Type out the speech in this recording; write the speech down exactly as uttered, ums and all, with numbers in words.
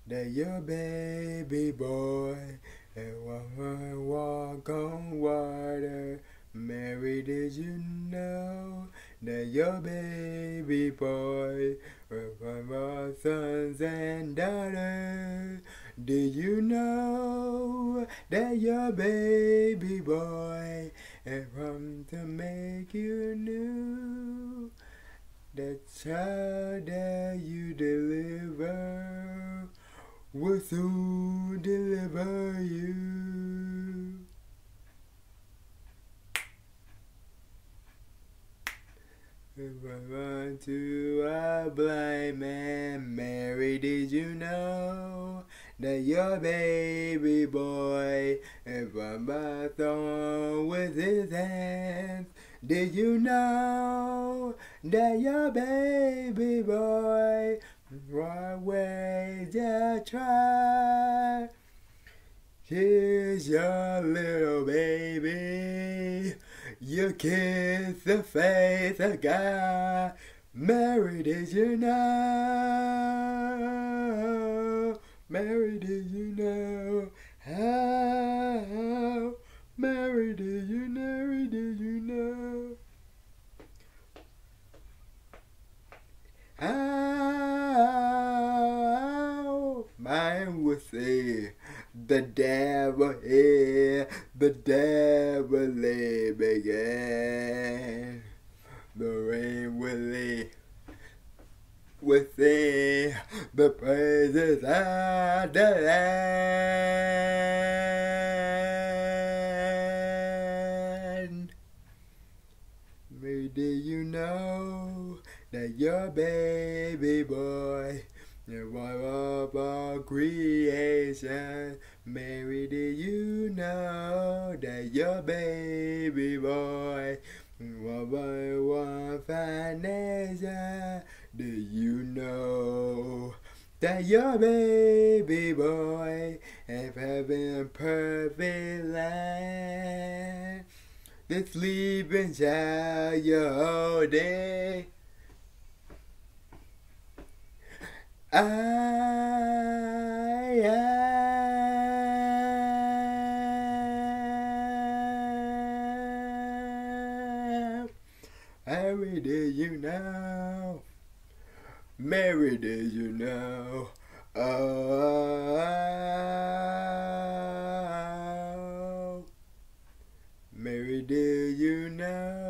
that your baby boy and woman walk on water? Mary, did you know that your baby boy will come our sons and daughters? Did you know that your baby boy has come to make you new? The child that you deliver will soon deliver you. Run to a blind man, Mary, did you know that your baby boy is from a thorn with his hands? Did you know that your baby boy always just try? Here's your little baby. You kiss the face of God. Mary, did you know? Mary, did you know? How? Mary, did you know? Mary, did you know? How? Mine would say, the devil here, the devil lay began. The rain will lay within the praises of the land. Mary, did you know that your baby boy is one of all creation? Mary, did you know that your baby boy is one by one fine nation? Did you know that your baby boy is having perfect land? The sleeping child you're holding, I, am. Mary, did you know? Mary, did you know? Oh, Mary, did you know?